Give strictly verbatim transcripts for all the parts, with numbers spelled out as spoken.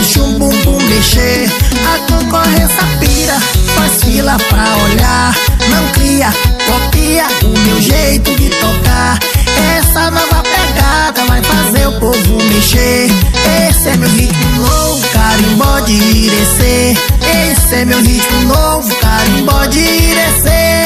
deixa um bumbum mexer. A concorrência pira, faz fila pra olhar. Não cria, copia o meu jeito de tocar. Essa nova pegada vai fazer o povo mexer. Esse é meu ritmo novo, carimbó de Irecê. Esse é meu ritmo novo, carimbó de Irecê.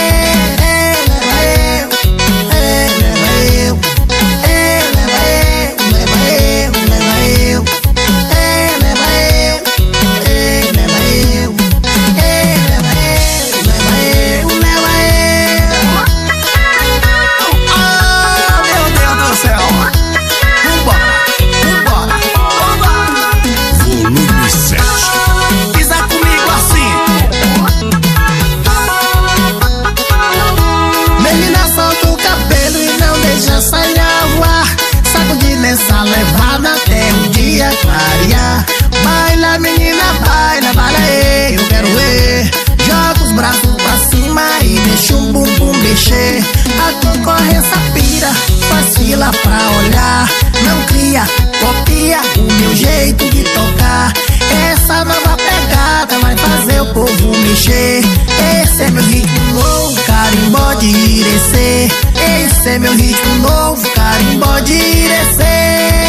Essa levada até o dia clarear. Baila menina, baila, baila aí, eu quero ver. Joga os braços pra cima e deixa um bumbum mexer. A concorrência pira, faz fila pra olhar. Não cria, copia o meu jeito de tocar. Essa nova pegada vai fazer o povo mexer. Esse é meu ritmo novo, carimbó de Irecê. Esse é meu ritmo novo, carimbó de Irecê.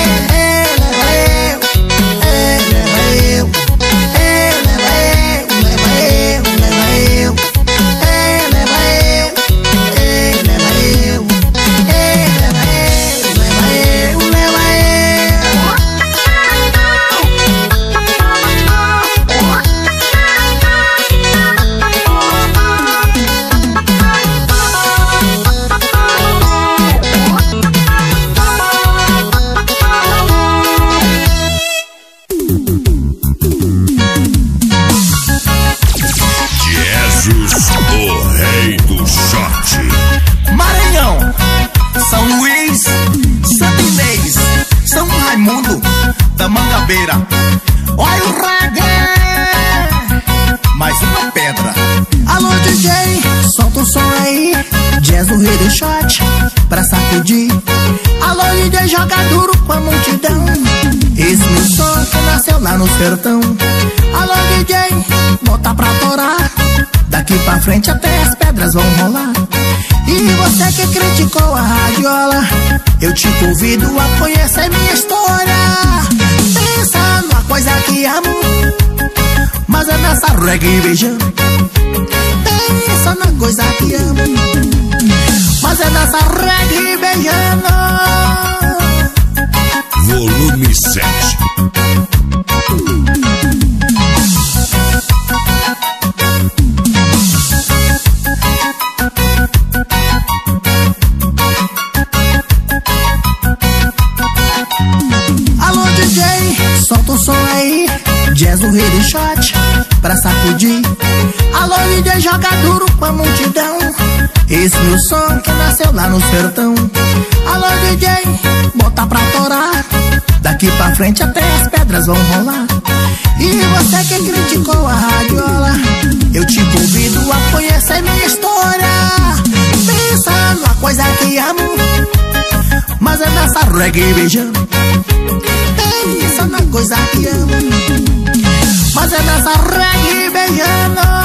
Olha o reggae, mais uma pedra. Alô D J, solta o som aí. Jazz no rei do shot, pra sacudir. Alô D J, joga duro com a multidão. Esse meu som que nasceu lá no sertão. Alô D J, bota pra torar. Daqui pra frente até as pedras vão rolar. E você que criticou a radiola, eu te convido a conhecer minha história. Pensa numa coisa que amo, mas é nessa reggae beijando. Pensa na coisa que amo, mas é nessa reggae beijando. Volume sete. Alô D J, solta o som aí. Jazz no rei do shot, pra sacudir. Alô D J, joga duro com a multidão. Esse meu som que nasceu lá no sertão. Alô D J, bota pra torar. Daqui pra frente até as pedras vão rolar. E você que criticou a radiola, eu te convido a conhecer minha história. Pensa numa coisa que amo, mas é nessa reggae beijando. Pensa na coisa que amo, mas é nessa reggae beijando.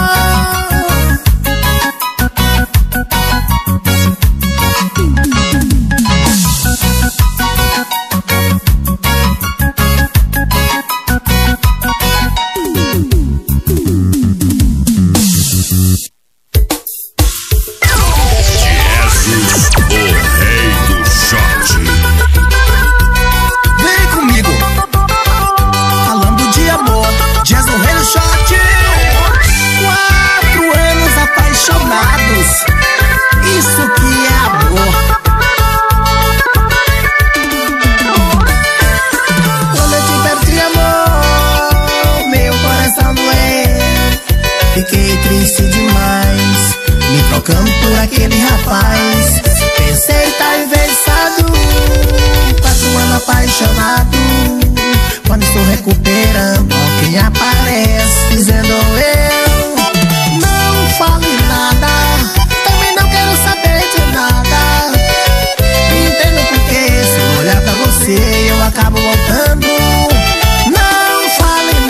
Trocando por aquele rapaz. Pensei tá enversado, quatro anos apaixonado. Quando estou recuperando, alguém aparece dizendo eu não fale nada, também não quero saber de nada. Entendo porque se eu olhar pra você eu acabo voltando. Não fale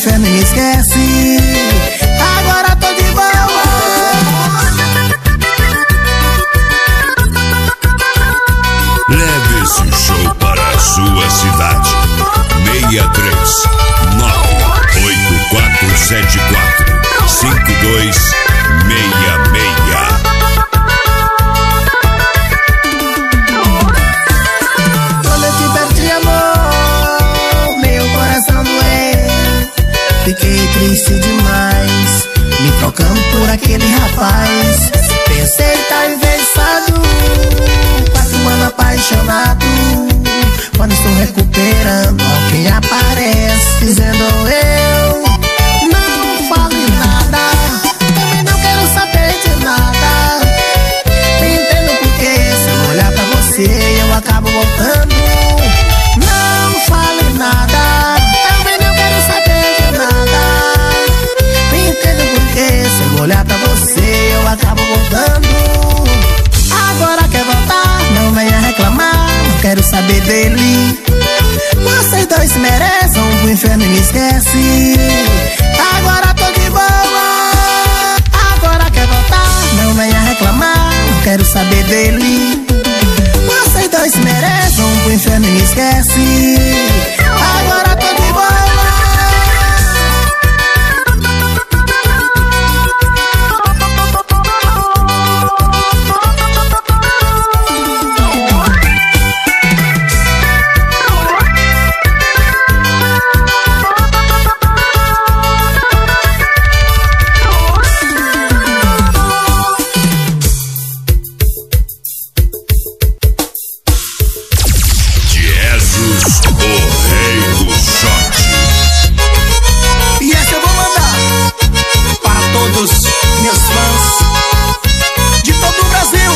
inferno e me esquece. Agora tô de boa. Leve esse show para a sua cidade. seis três nove oito quatro sete quatro cinco dois seis seis. Quando eu te perdi, amor, meu coração doeu. Fiquei triste demais, me trocando por aquele rapaz. Pensei tá enfeitiçado, quatro anos apaixonado. Quando estou recuperando, alguém aparece dizendo eu não fale nada, também não quero saber de nada. Me entendo porque se eu olhar pra você eu acabo voltando. Não fale nada, também não quero saber de nada. Me entendo porque se eu olhar pra você eu acabo voltando. Agora quer voltar, não venha reclamar, não quero saber dele. Vocês dois merecem um pro inferno e me esquece. Agora tô de boa. Agora quer voltar, não venha reclamar, não quero saber dele. Vocês dois merecem um pro inferno e me esquece. Agora tô de boa. Meus fãs de todo o Brasil.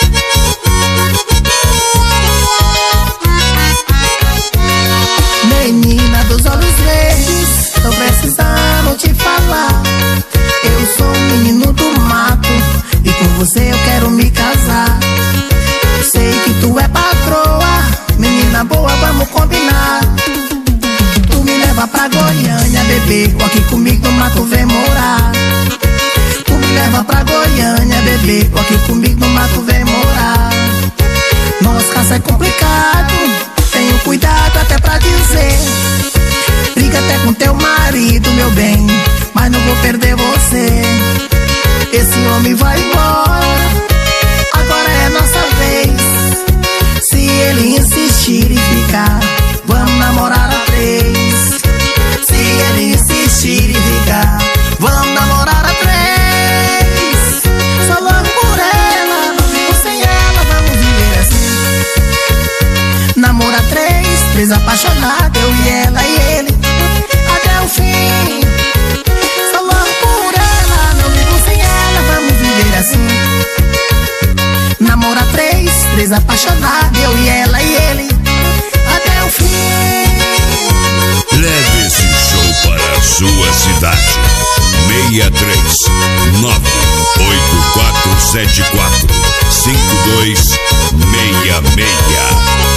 Menina dos olhos verdes, tô precisando te falar. Eu sou um menino do mato e com você eu quero me casar. Sei que tu é patroa, menina boa, vamos combinar. Tu me leva pra Goiânia, bebê, ou aqui comigo no mato vem morar. Leva pra Goiânia, bebê, ou aqui comigo no mato vem morar. Nossa casa é complicado, tenho cuidado até pra dizer. Briga até com teu marido, meu bem, mas não vou perder você. Esse homem vai embora, agora é nossa vez. Se ele insistir e ficar, vamos namorar a três. Se ele insistir e ficar, vamos namorar a três. Só logo por ela, não vivo sem ela, vamos viver assim. Namoro a três, três apaixonados, eu e ela e ele, até o fim. Só logo por ela, não vivo sem ela, vamos viver assim. Namoro a três, três apaixonados, eu e ela e ele, até o fim. Leve esse show para a sua cidade. seis três nove oito quatro sete quatro cinco dois seis seis.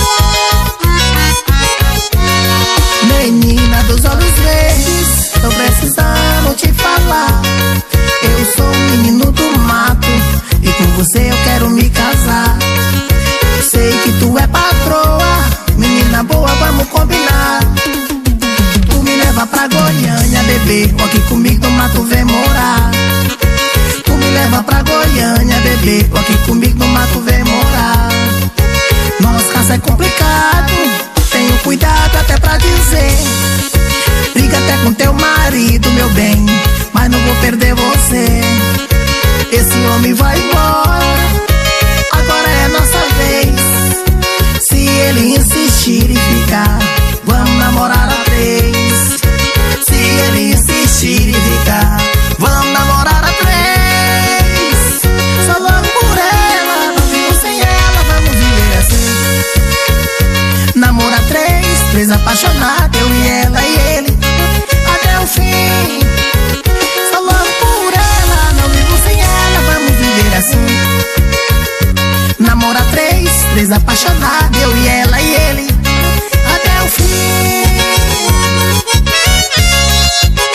Menina dos olhos verdes, tô precisando te falar. Eu sou um menino do mato e com você eu quero me casar. Sei que tu é patroa, menina boa, vamos combinar. Tu me leva pra Goiânia, bebê, ou aqui comigo no mato vem morar. Tu me leva pra Goiânia, bebê, ou aqui comigo no mato vem morar. Nossa casa é complicado, tenho cuidado até pra dizer. Briga até com teu marido, meu bem, mas não vou perder você. Esse homem vai embora, agora é nossa vez. Se ele insistir e ficar, vamos namorar a três. Se ele insistir e ficar, vamos namorar a três. Só logo por ela, não vivo sem ela, vamos viver assim. Namoro a três, três apaixonados, eu e ela e ele, até o fim. Só logo por ela, não vivo sem ela, vamos viver assim. Namoro a três, três apaixonados, eu e ela e ele, até o fim.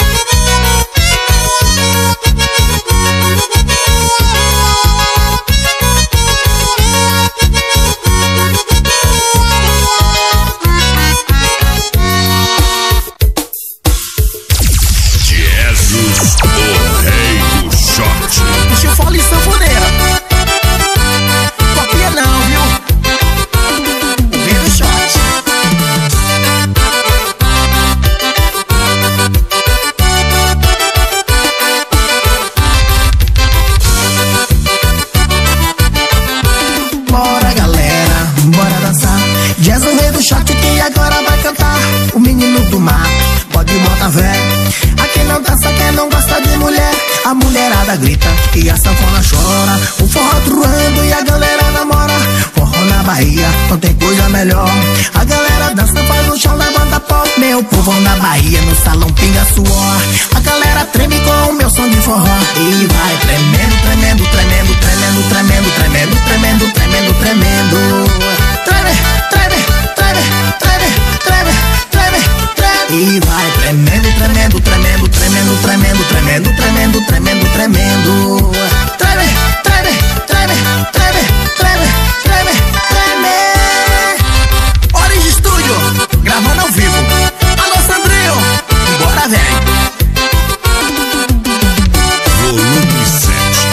mulherada grita e a sanfona chora. O forró truando e a galera namora. Forró na Bahia, não tem coisa melhor. A galera dança, faz o chão, levanta pó. Meu povão na Bahia, no salão pinga suor. A galera treme com o meu som de forró. E vai tremendo, tremendo, tremendo, tremendo, tremendo, tremendo, tremendo, tremendo, tremendo. Treme, treme, treme, treme, treme, treme, treme. E vai tremendo, tremendo, tremendo, tremendo, tremendo, tremendo, tremendo, tremendo, tremendo. Treme, treme, treme, treme, treme, treme, treme. Hora de estúdio, gravando ao vivo. Alô, Sandrinho, bora, vem. Volume sete.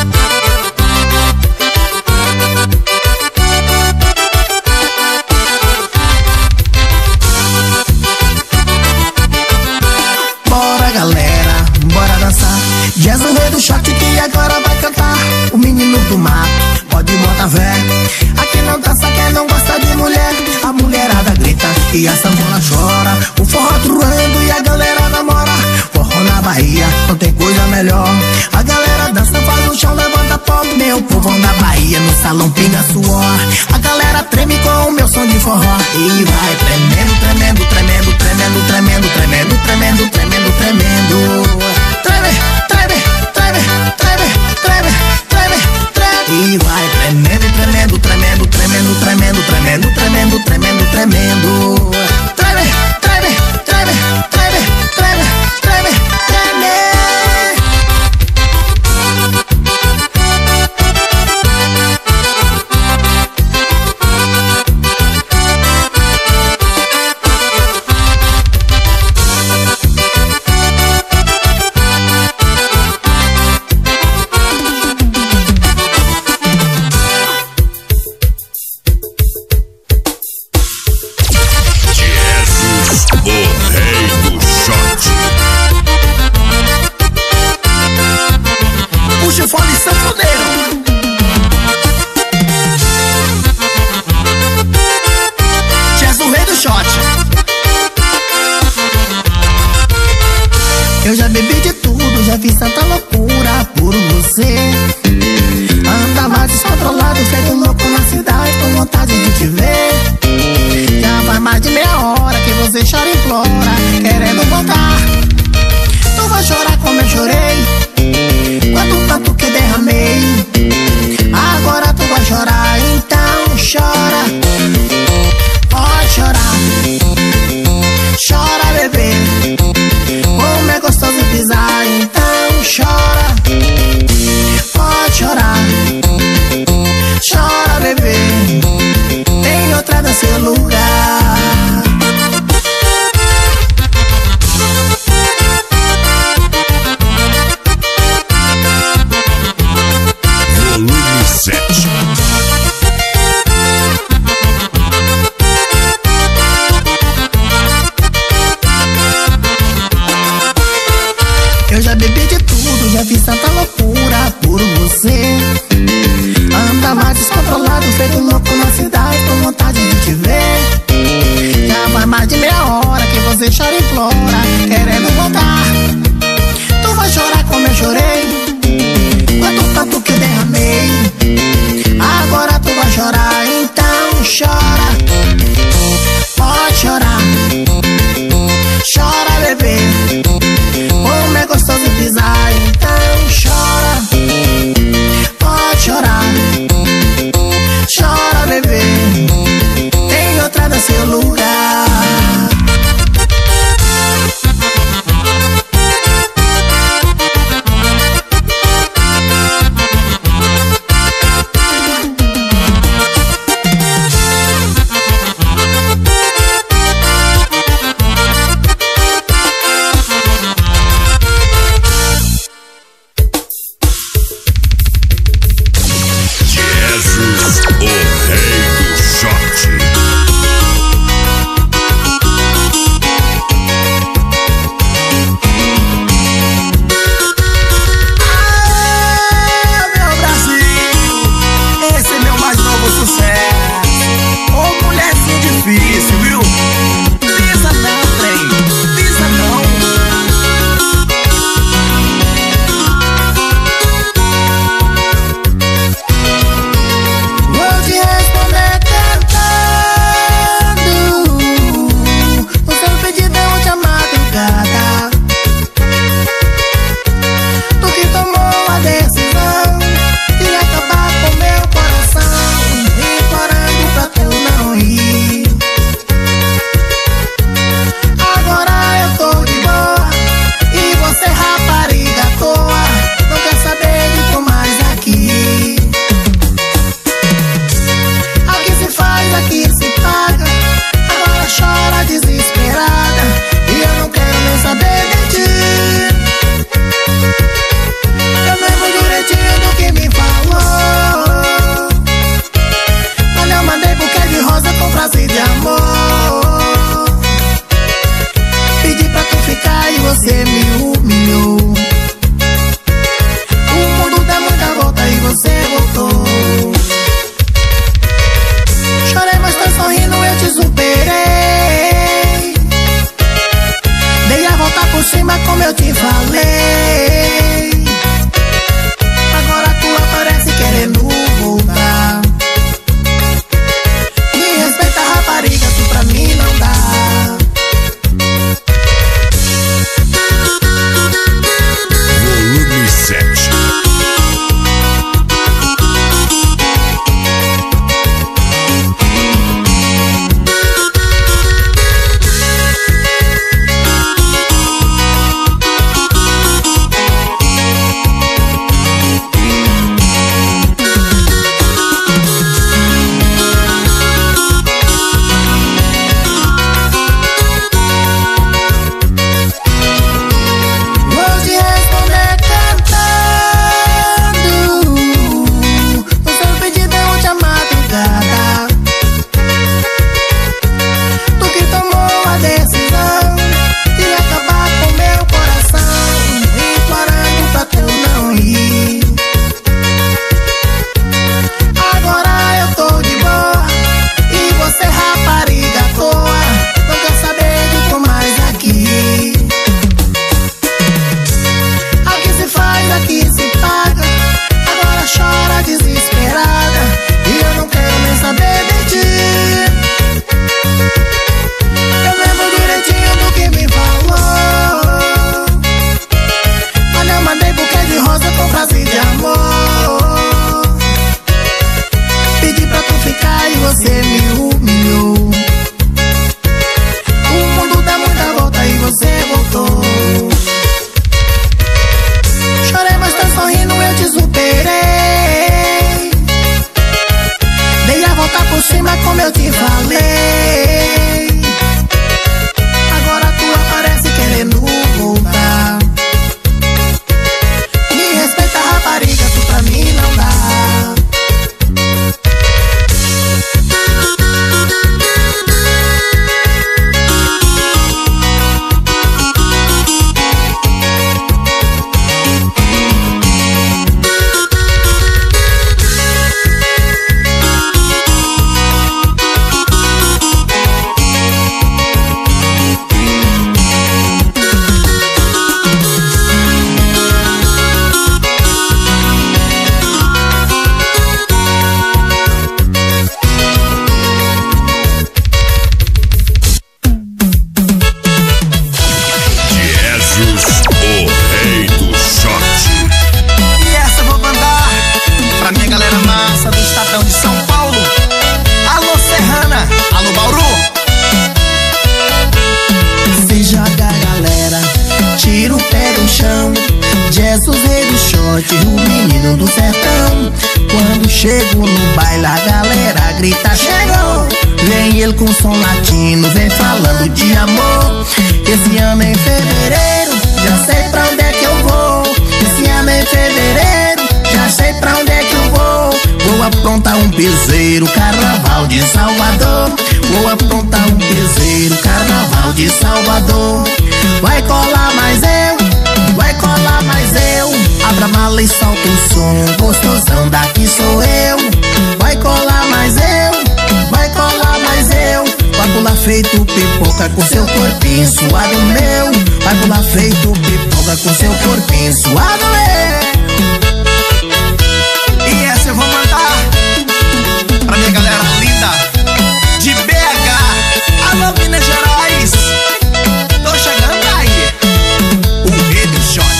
Bora, galera, bora dançar. Jazz o rei do shot que agora vai cantar. O menino do mato, pode botar fé. Aqui não dança quem não gosta de mulher. A mulherada grita e a sanfona chora. O forró truando e a galera namora. Forró na Bahia, não tem coisa melhor. A galera dança, faz o chão, levanta pó. Meu povão da Bahia, no salão pinga suor. A galera treme com o meu som de forró. E vai tremendo, tremendo, tremendo, tremendo, tremendo, tremendo, tremendo, tremendo, tremendo. Treme, treme, treme, treme, treme, treme, treme. E vai tremendo, tremendo, tremendo, tremendo, tremendo, tremendo, tremendo, tremendo, tremendo. Treme, treme, treme, treme, treme, treme, treme. Jesus, o rei do shot. Puxa o fone sanfoneiro. Jazz o rei do shot. Eu já bebi de tudo, já fiz tanta loucura por você. Andava descontrolado, feito louco na cidade, com vontade de te ver. Já faz mais de meia hora que você chora e implora, querendo voltar. Tu vai chorar como eu chorei, quanto tanto que derramei. Agora tu vai chorar, então chora. Pode chorar, chora, bebê. Como é gostoso pisar, então chora. Pode chorar, chora, bebê. Tem outra no seu lugar. Volume sete. Eu já bebi de tudo, já fiz tanta loucura por você. Andava descontrolado, feito louco na cidade, com vontade de te ver. Já faz mais de meia hora que você chora e implora, querendo voltar. Tu vai chorar como eu chorei, quanto tanto que eu derramei. Agora tu vai chorar, então chora. Pode chorar, chora, bebê. Como é gostoso pisar, então chora. Pode chorar, chora, bebê. Tem outra no seu lugar. como eu te falei. Agora tu aparece querendo voltar. Me respeita, rapariga, tu pra mim não dá. Volume sete. Chego no baile, a galera grita, chegou. Vem ele com som latino, vem falando de amor. Esse ano em fevereiro, já sei pra onde é que eu vou. Esse ano em fevereiro, já sei pra onde é que eu vou. Vou aprontar um piseiro, carnaval de Salvador. Vou aprontar um piseiro, carnaval de Salvador. Vai colar mais eu, vai colar mais eu. Abra a mala e solta o som, gostosão daqui sou eu. Vai colar mais eu, vai colar mais eu. Vai pular feito pipoca com seu corpinho suado meu. Vai pular feito pipoca com seu corpinho suado meu. E essa eu vou mandar pra minha galera linda de B H, alô Minas Gerais. Tô chegando aí, o rei do shot.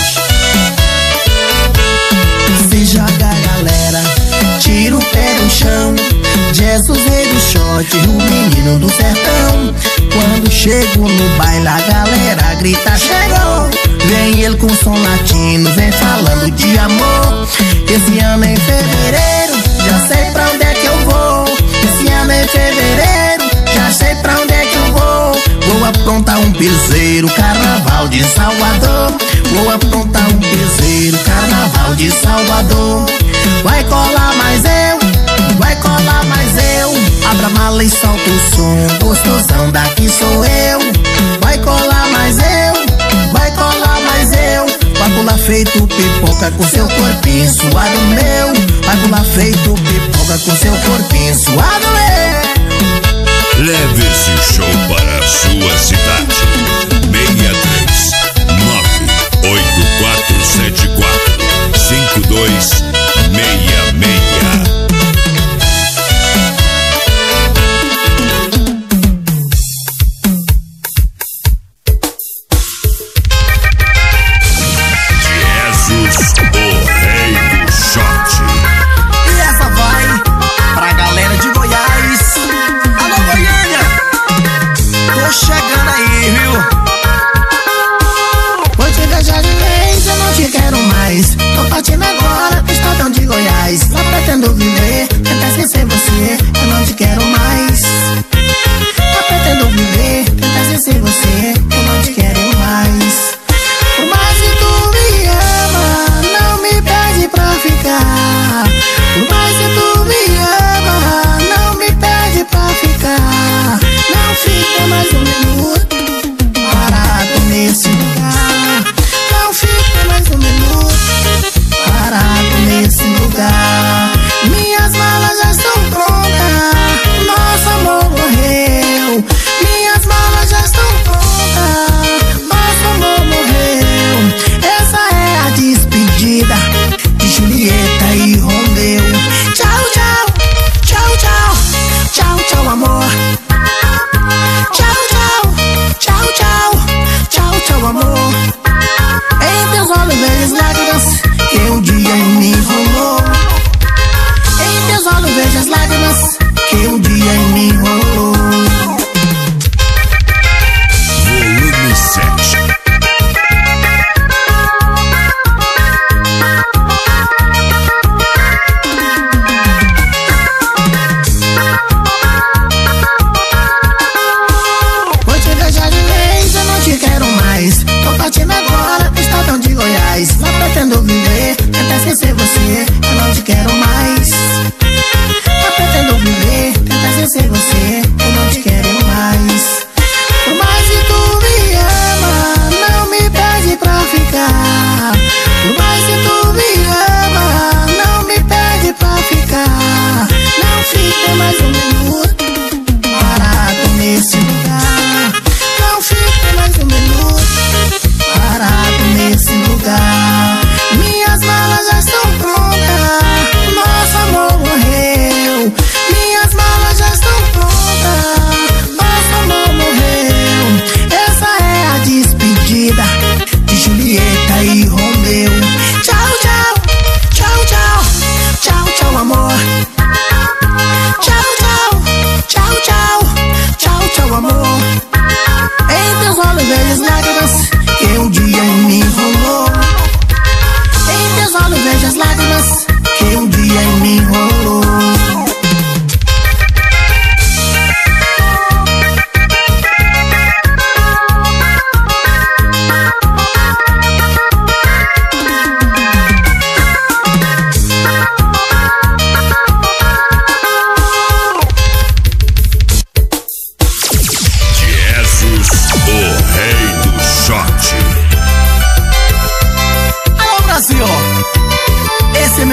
Se joga galera, tira o pé do chão. Jesus rei do shot, o menino do sertão. Quando chego no baile a galera grita, chegou. Vem ele com som latino, vem falando de amor. Esse ano em fevereiro, já sei pra onde é que eu vou. Esse ano em fevereiro, já sei pra onde é que eu vou. Vou aprontar um piseiro, carnaval de Salvador. Vou aprontar um piseiro, carnaval de Salvador. Vai colar mais eu, vai colar mais eu. Abra a mala e solta o som, gostosão daqui sou eu. Vai colar mais eu, vai colar mais eu. Vai pular feito pipoca com seu corpinho suado meu. Vai pular feito pipoca com seu corpinho suado meu. Leve esse show para a sua cidade. seis três nove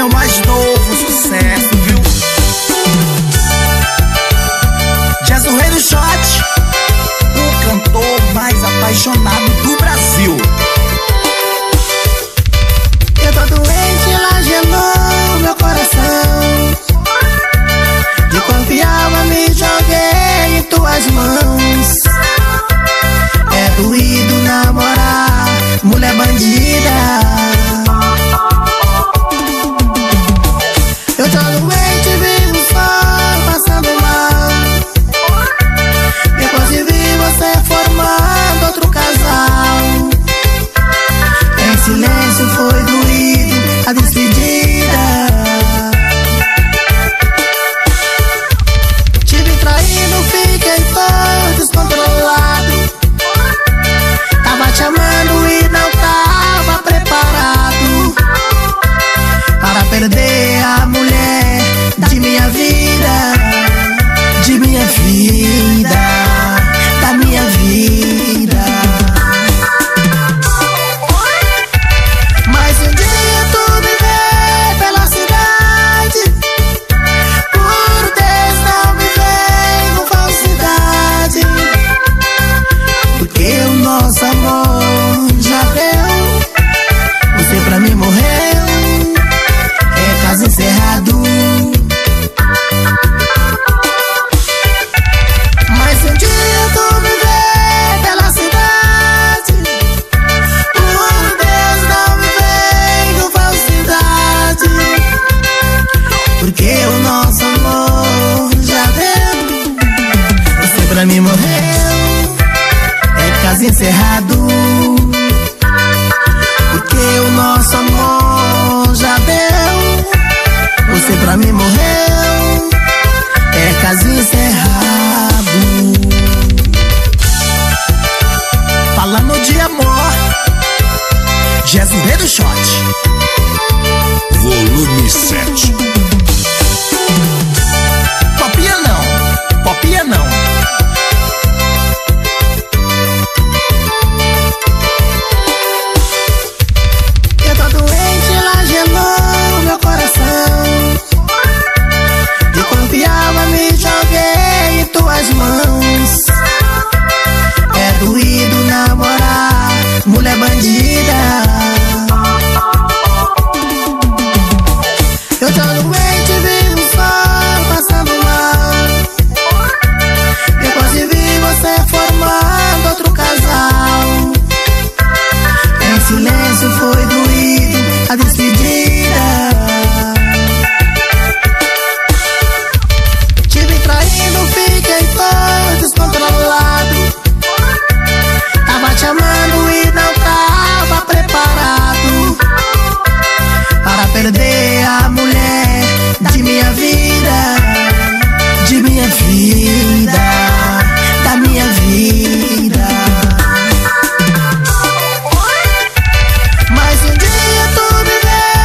o mais novo sucesso, viu? Jazz, o rei do shot, o cantor mais apaixonado do Brasil. Eu tô doente, ela gelou meu coração. De confiava me joguei em tuas mãos. É doído namorar mulher bandida. Eu tô doente, vivo só passando mal. Depois de ver você formando outro casal. Em silêncio foi doído a despedida. Tive traído, fiquei todo descontrolado. Tava te amando e não tava preparado para perder a mulher de minha vida, de minha vida, da minha vida. Mas um dia tu me vê pela cidade. Por Deus, não me vem com falsidade, porque o nosso amor já deu. Você pra mim morreu, é caso encerrado. Mas um dia tu me vê pela cidade. Por Deus, não me vem com falsidade, porque o nosso amor já deu. Você pra mim morreu, é caso encerrado, porque o nosso amor já deu. Você pra mim morreu, é caso encerrado. Falando de amor, Jazz, o rei do shot. Volume sete. Copia não, copia não. Eu tô doente, ela gelou meu coração. De confiava me joguei em tuas mãos. É doído namorar mulher bandida. Eu tô doente, vivo só passando mal. Depois de ver você formando outro casal. Em silêncio foi doído a despedida. Tive traído, fiquei todo descontrolado. Tava te amando e não tava preparado para perder a mulher de minha vida, de minha vida, da minha vida. Mas um dia tu me vê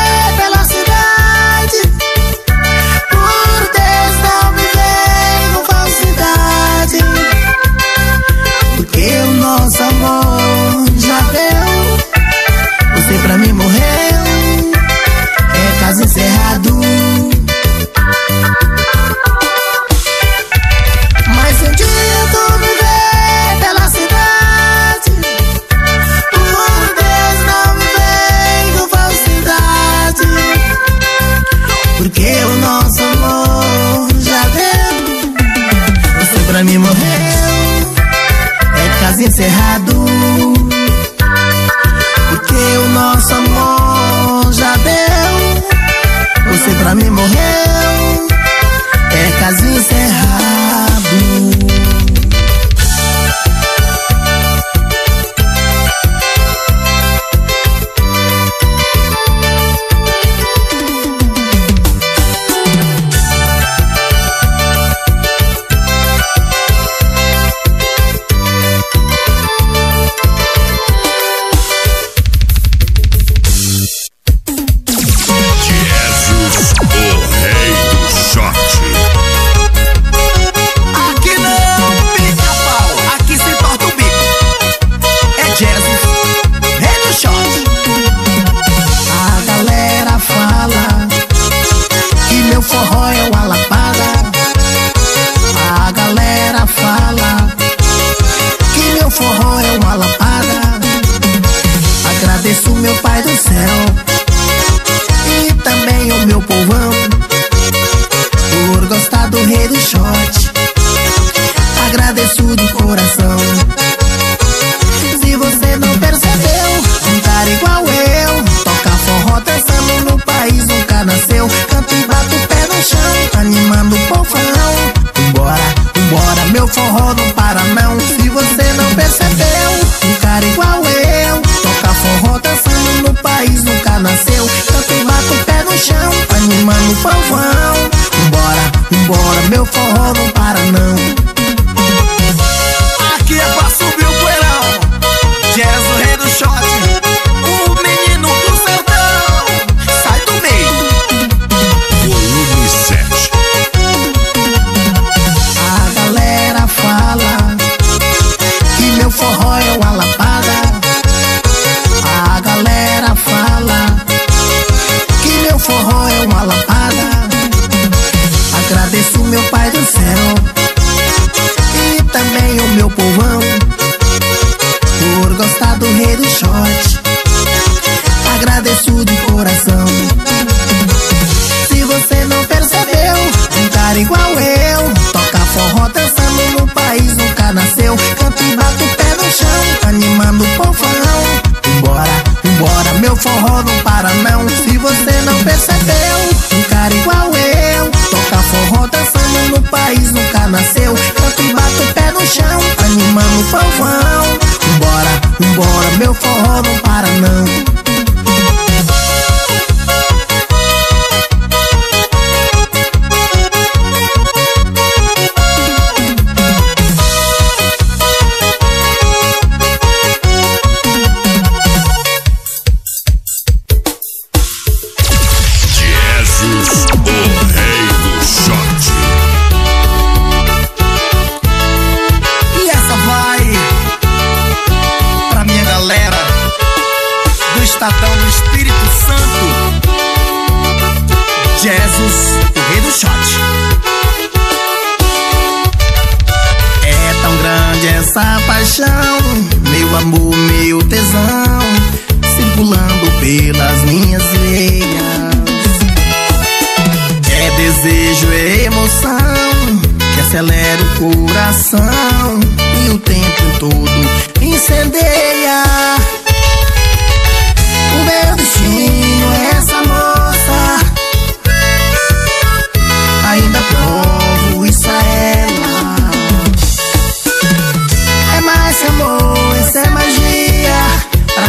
animando o povão. Vambora, vambora, meu forró não para não. Aqui é pra subir o poeirão. Jazz, o rei do shot, o menino do sertão. Sai do meio. Volume sete. A galera fala que meu forró é uma lapada. A galera fala que meu forró é uma lapada. Agradeço meu pai do céu e também o meu povão por gostar do rei do shot. Agradeço de coração. Se você não percebeu, um cara igual eu toca forró dançando no país nunca nasceu. Canto e bato o pé no chão, animando o povão. Vambora, vambora, meu forró não para não. Se você não percebeu, um cara igual eu toca forró dançando no país nunca nasceu. Canto e bato o pé no chão, animando o povão. Vambora, vambora, meu forró não para não. Jesus, o rei do shot. E essa vai pra minha galera do Estadão do Espírito Santo. Jesus, o rei do shot. É tão grande essa paixão, meu amor, meu tesão, circulando pelas minhas veias. É desejo, é emoção que acelera o coração e o tempo todo incendeia. O meu destino é essa moça, ainda provo isso a ela. É mais amor, essa é magia,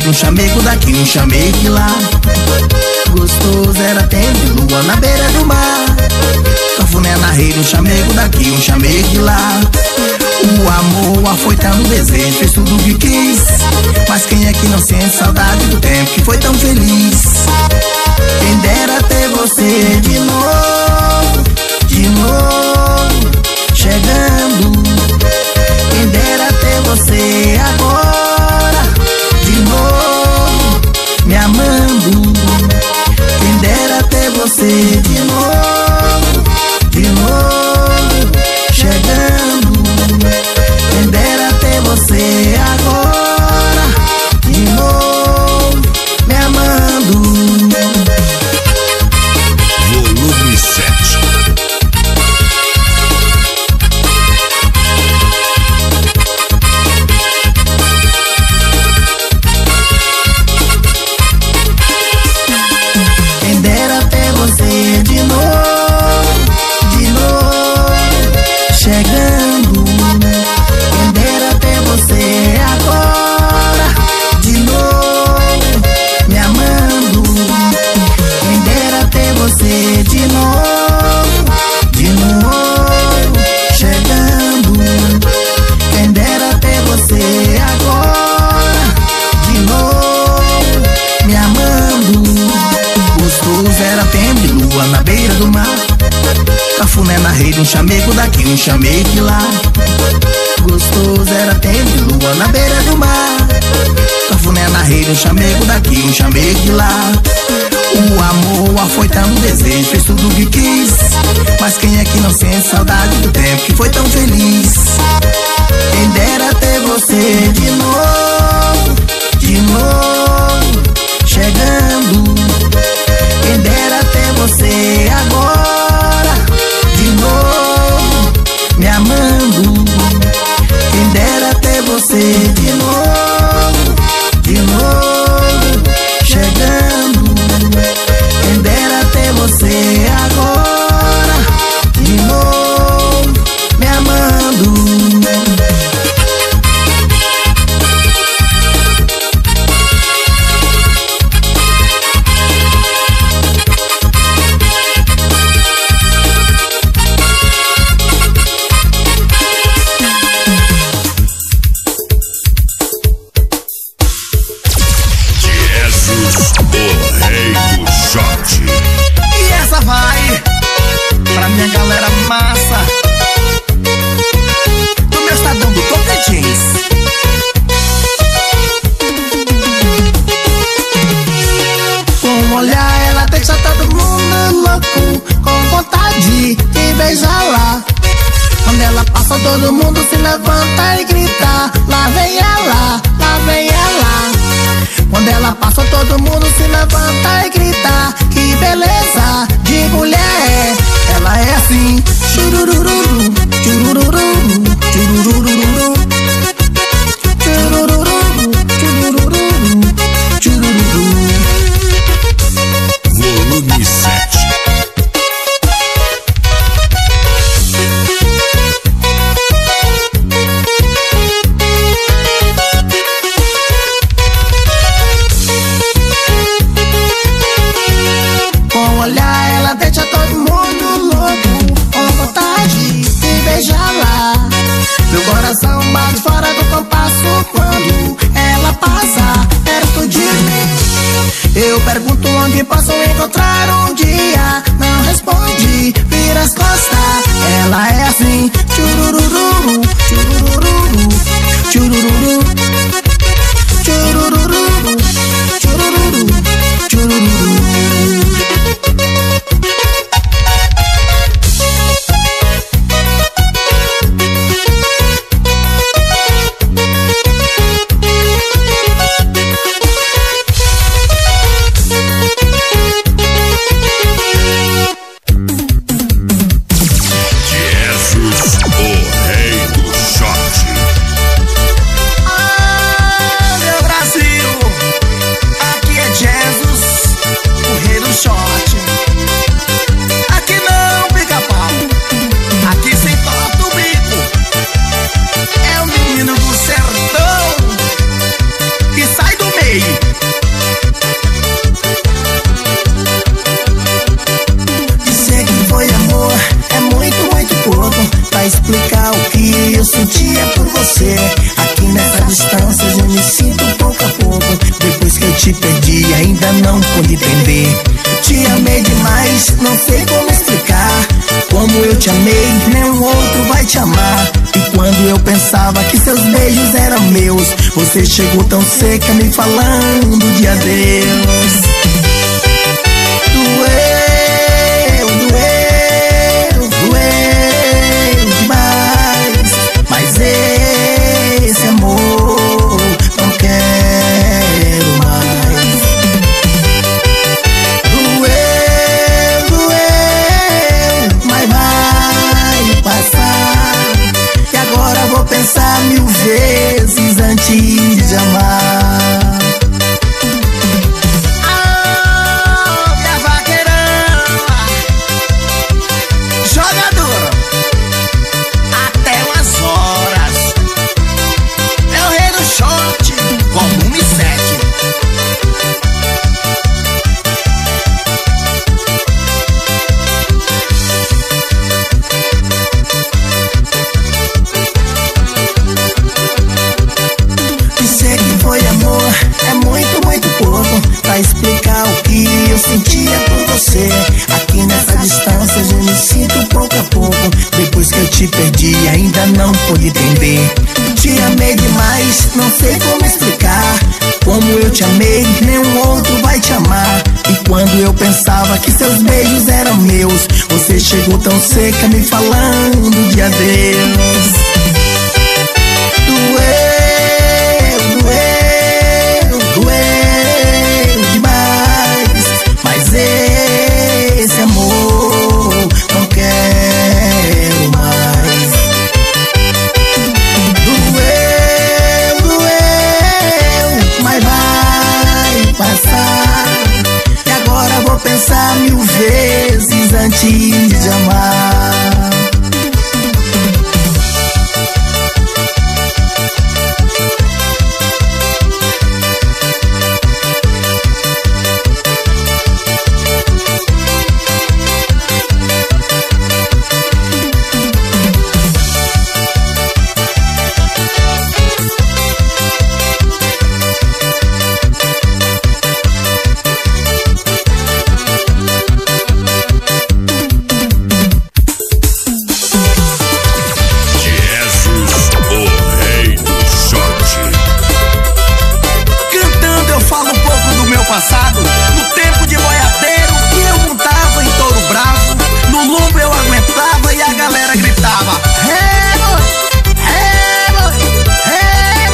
rede, um chamego daqui, um chamego lá. Gostoso era tempo, lua na beira do mar. Cafuné na rede, um chamego daqui, um chamego lá. O amor afoitando o desejo, fez tudo o que quis. Mas quem é que não sente saudade do tempo que foi tão feliz? Quem dera ter você de novo, de novo, chegando. Quem dera ter você agora, de novo, me amando. Quem dera ter você de novo, de novo, chegando. Quem dera ter você agora, de novo, me amando. Volume sete. Quem dera ter você de novo, de novo, chegando. Quem dera ter você agora, de novo, me amando. Quem dera ter você de novo, de novo, chegando. Quem dera ter você agora, de novo, me amando. Gostoso era tempo, lua na beira do mar. Cafuné na rede, um chamego daqui, um chamego lá. Gostoso era tempo, lua na beira do mar. Cafuné na rede, um chamego daqui, um chamego lá. O amor afoitando o desejo, fez tudo o que quis. Mas quem é que não sente saudade do tempo que foi tão feliz? Quem dera ter você de novo, de novo, chegando. Quem dera ter você agora, de novo, me amando. Quem dera ter você de novo, de novo, chegando. Quem dera ter você agora, de novo, me amando. Jesus, o rei do shot. E essa vai pra minha galera massa do meu estadão do Tocantins. Com um olhar ela deixa todo mundo louco, com vontade de beijá-la. Quando ela passa todo mundo se levanta e grita: lá vem ela, lá vem ela. Quando ela passa todo mundo se levanta e grita: que beleza de mulher. Ela é assim, churururu, churururu, churururu, churururu, churururu, churururu. Volume sete. Com o olhar ela deixa todo mundo louco, com vontade de beijá-la. Meu coração bate fora do compasso quando ela passa perto de mim. Eu pergunto onde posso encontrar um dia, não responde, vira as costas. Ela é assim, churururu, churururu, churururu, churururu, churururu, churururu. Jesus, o rei do shot. Ah, meu Brasil, aqui é Jesus, o rei do shot. Aqui não pica pau, aqui sem torta o bico. É o menino do sertão que sai do meio explicar o que eu sentia por você. Aqui nessa distância eu me sinto pouco a pouco. Depois que eu te perdi ainda não pude entender. Te amei demais, não sei como explicar. Como eu te amei, nenhum outro vai te amar. E quando eu pensava que seus beijos eram meus, você chegou tão seca me falando de adeus. Doeu, doeu, doeu demais. Mas esse amor não quero mais. Doeu, doeu, mas vai passar. E agora vou pensar mil vezes antes de amar. Pra explicar o que eu sentia por você. Aqui nessa distância eu me sinto pouco a pouco. Depois que eu te perdi ainda não pude entender. Te amei demais, não sei como explicar. Como eu te amei, nenhum outro vai te amar. E quando eu pensava que seus beijos eram meus, você chegou tão seca me falando de adeus. Doeu, doeu, doeu demais. Mas esse amor não quero mais. Doeu, doeu, mas vai passar. E agora vou pensar mil vezes antes de amar. Passado, no tempo de boiadeiro que eu montava em touro bravo. No lombo eu aguentava e a galera gritava: hey boy, hey boy, hey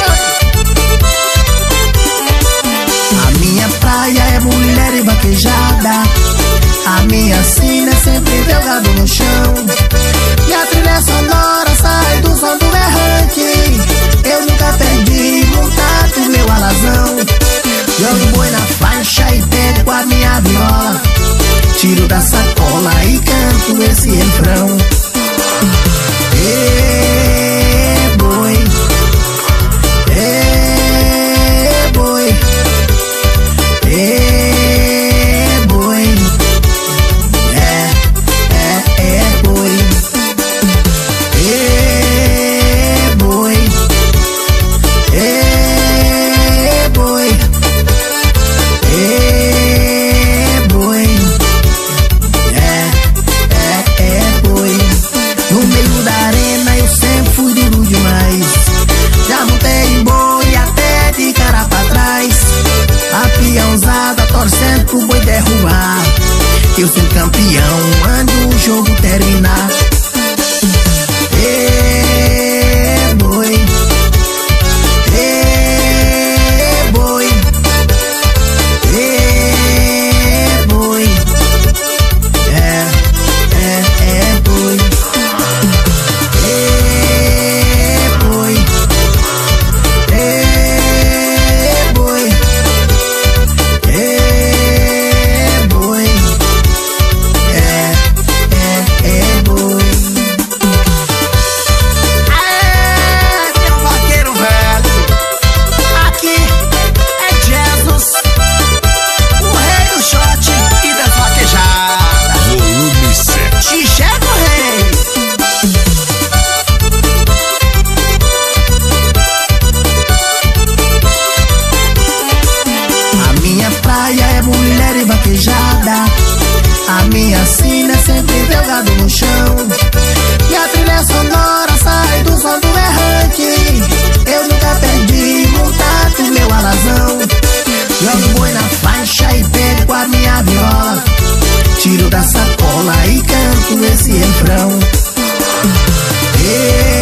boy. A minha praia é mulher e vaquejada. A minha sina é sempre ver o gado no chão. E a trilha sonora sai do som do berrante. Eu nunca perdi contato, meu alazão. Jogo boi na faixa e pego a minha viola. Tiro da sacola e canto esse refrão. Ê, boi, ê, boi, ê, boi, é, é, é, boi, ê, você.